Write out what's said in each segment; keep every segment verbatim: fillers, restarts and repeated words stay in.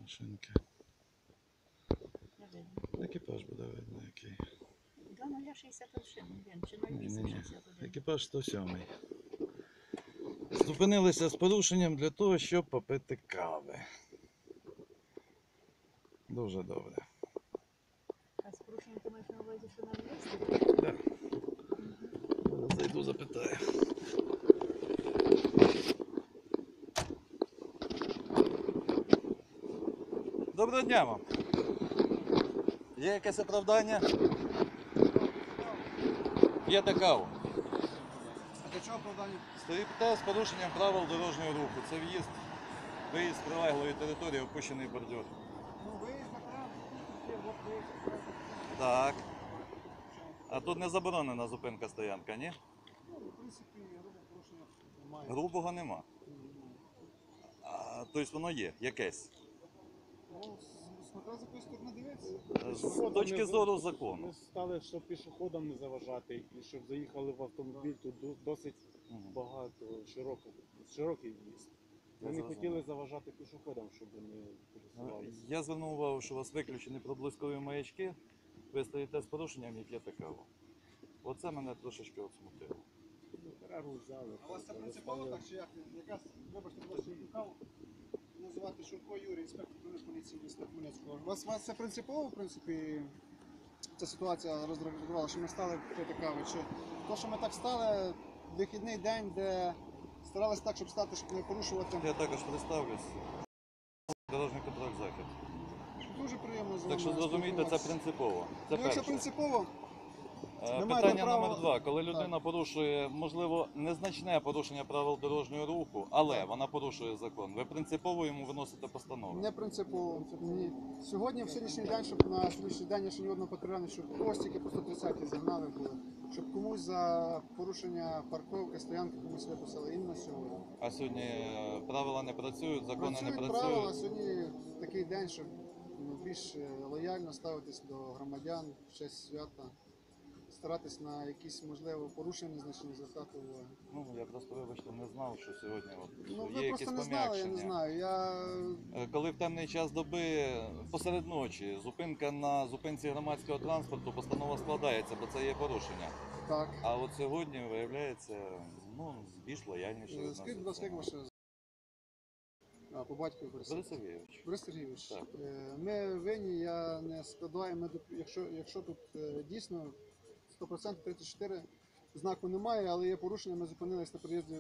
машинки. Екіпаж буде видно який. До нуля шістдесят один, чи нуль Ні, ні, вісім ні. шістдесят один. Екіпаж сто сьомий. Зупинилися з порушенням для того, щоб попити кави. Дуже добре. А з порушенням ти маєш на увазі, що на місці? Так. Зараз зайду, запитаю. Доброго дня вам. Є якесь оправдання? П'єте каву. А для чого оправдання? Стоїте з порушенням правил дорожнього руху. Це в'їзд, виїзд з прилеглої території, опущений бордюр. Ну, виїзд направо, тут є вот виїзд направо. Так. А тут не заборонена зупинка стоянка, ні? Ну, в принципі, грубо порушення немає. Грубого нема. А, тобто воно є, якесь. Ну, з- смотря з якої сторони дивитися. З точки зору закону. Ми стали, щоб пішоходам не заважати, і щоб заїхали в автомобіль, тут до- досить Мгм. багато, широко, широкий в'їзд. Ми Я не зрозумів. хотіли заважати пішоходам, щоб вони пересувалися. Я звернув увагу, що у вас виключені проблискові маячки. Ви стоїте з порушенням і п'єте каву. Оце мене трошечки обсмутило. Ну, перерву взяли. А у вас це просто принципово виставили. так, чи як? Якраз, вибачте, будь ласка, каву. Називати Шурко Юрій, інспектор поліції міста Хмельницького. У вас, у вас це принципово, в принципі, ця ситуація розрахувала, що ми стали пити кави? Чи то, що ми так стали, вихідний день, де старалися так, щоб стати, щоб не порушувати? Я також представлюсь. Дорожній контроль захід. Дуже приємно з вами Так що зрозумійте, це спілкуватися. принципово. Це Ну, якщо перше. принципово, Е, ви маєте Питання право- номер два. Коли людина порушує, можливо, незначне порушення правил дорожнього руху, але вона порушує закон, ви принципово йому виносите постанову. не принципово. Ні. Сьогодні, в сьогоднішній день, щоб на сьогоднішній день я ще ні одного патрульного, щоб когось тільки по сто тридцять загнали були, щоб комусь за порушення парковки, стоянки комусь виписали іменно сьогодні. А сьогодні е, правила не працюють, закони не Працюють правила, працюють. сьогодні такий день, щоб ну, більш е, лояльно ставитись до громадян в честь свята, старатись на якісь, можливо, порушення незначні звертати увагу. Ну, я просто, вибачте, не знав, що сьогодні от, Ну, є ви якісь просто не знали, я не пом'якшення. знаю. Я Е, Коли в темний час доби, посеред ночі, зупинка на зупинці громадського транспорту, постанова складається, бо це є порушення. так. А от сьогодні виявляється, ну, більш лояльніше. Е, Скажіть, будь ласка, як ваше а, по батькові Борис Борис Сергійович. Борис Сергійович, Так. е, ми винні, я не складаю, ми, доп- якщо, якщо тут е, дійсно сто відсотків тридцять чотири знаку немає, але є порушення, ми зупинились на приїзді,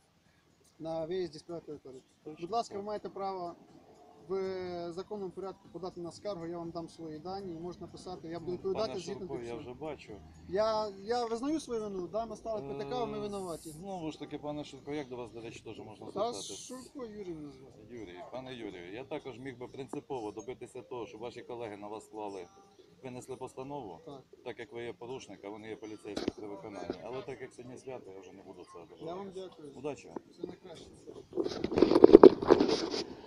на виїзді з приватної території. Будь ласка, ви маєте право в законному порядку подати на скаргу, я вам дам свої дані, можна писати, я буду відповідати Пане згідно Шурко, до я всього. вже бачу. Я, я визнаю свою вину, да, ми стали пити каву, ми Е, винуваті. Знову ж таки, пане Шурко, як до вас, до речі, теж можна Та звертатись? Шурко Юрій мене звати. Юрій, пане Юрію, я також міг би принципово добитися того, щоб ваші колеги на вас склали, винесли постанову, Так. так як ви є порушник, а вони є поліцейські при виконанні. Але так як сьогодні свято, я вже не буду це Я вам робити. дякую. Удачі вам. Все найкраще.